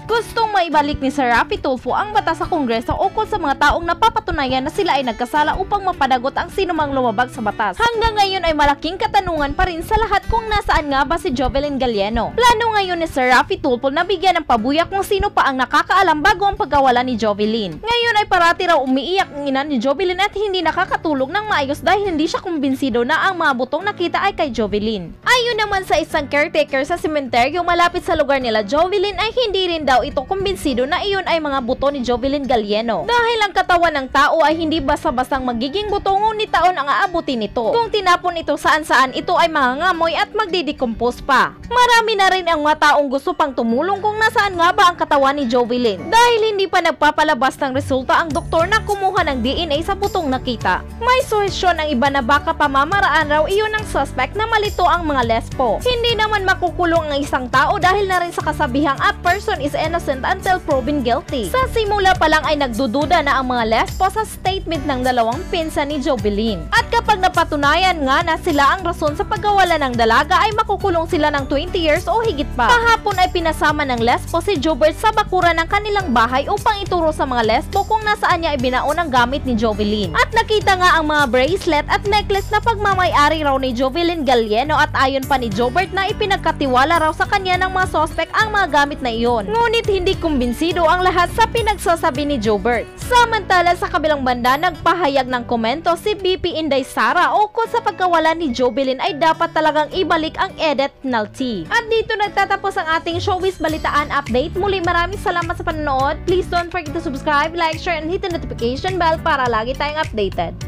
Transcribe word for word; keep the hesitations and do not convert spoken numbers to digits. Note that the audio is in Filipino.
Gustong maibalik ni Sir Raffy Tulfo ang batas sa Kongreso ukol sa mga taong napapatunayan na sila ay nagkasala upang mapadagot ang sinumang lumabag sa batas. Hanggang ngayon ay malaking katanungan pa rin sa lahat kung nasaan nga ba si Jovelyn Gallieno. Plano ngayon ni Sir Raffy Tulfo na bigyan ng pabuya kung sino pa ang nakakaalam bago ang pagkawala ni Jovelyn. Ngayon ay parati raw umiiyak ang ina ni Jovelyn at hindi nakakatulog ng maayos dahil hindi siya kumbinsido na ang mga butong nakita ay kay Jovelyn. Ayon naman sa isang caretaker sa sementeryo malapit sa lugar nila Jovelyn ay hindi rin daw ito kumbinsido na iyon ay mga buto ni Jovelyn Gallieno. Dahil ang katawan ng tao ay hindi basta-bastang magiging buto ngunit taon ang aabutin nito. Kung tinapon ito saan-saan ito ay mangangamoy at magdidecompose pa. Marami na rin ang mga taong gusto pang tumulong kung nasaan nga ba ang katawan ni Jovelyn. Dahil hindi pa nagpapalabas ng resulta ang doktor na kumuha ng D N A sa butong nakita. May suhestyon ang iba na baka pamamaraan raw iyon ng suspect na malito ang mga lesbo. Hindi naman makukulong ang isang tao dahil na rin sa kasabihang a person is innocent until proven guilty. Sa simula pa lang ay nagdududa na ang mga lesbo sa statement ng dalawang pinsan ni Jovelyn. At kapag napatunayan nga na sila ang rason sa pagkawala ng dalaga ay makukulong sila ng twenty years o higit pa. Kahapon ay pinasama ng lesbo si Jobert sa bakuran ng kanilang bahay upang ituro sa mga lesbo kung nasaan niya ibinaon ang gamit ni Jovelyn. At nakita nga ang mga bracelet at necklace na pagmamay-ari raw ni Jovelyn Gallieno at ayon pa ni Jobert na ipinagkatiwala raw sa kanya ng mga sospek ang mga gamit na iyon. Ngunit hindi kumbinsido ang lahat sa pinagsasabi ni Jobert. Samantala sa kabilang banda nagpahayag ng komento si B P Inday Sara ukol sa pagkawala ni Jovelyn ay dapat talagang ibalik ang edit penalty. At dito nagtatapos ang ating showbiz balitaan update. Muli maraming salamat sa panonood. Please don't forget to subscribe, like, share, and hit the notification bell para lagi tayong updated.